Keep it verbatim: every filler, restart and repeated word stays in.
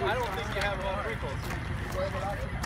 I don't think you have a lot of wrinkles.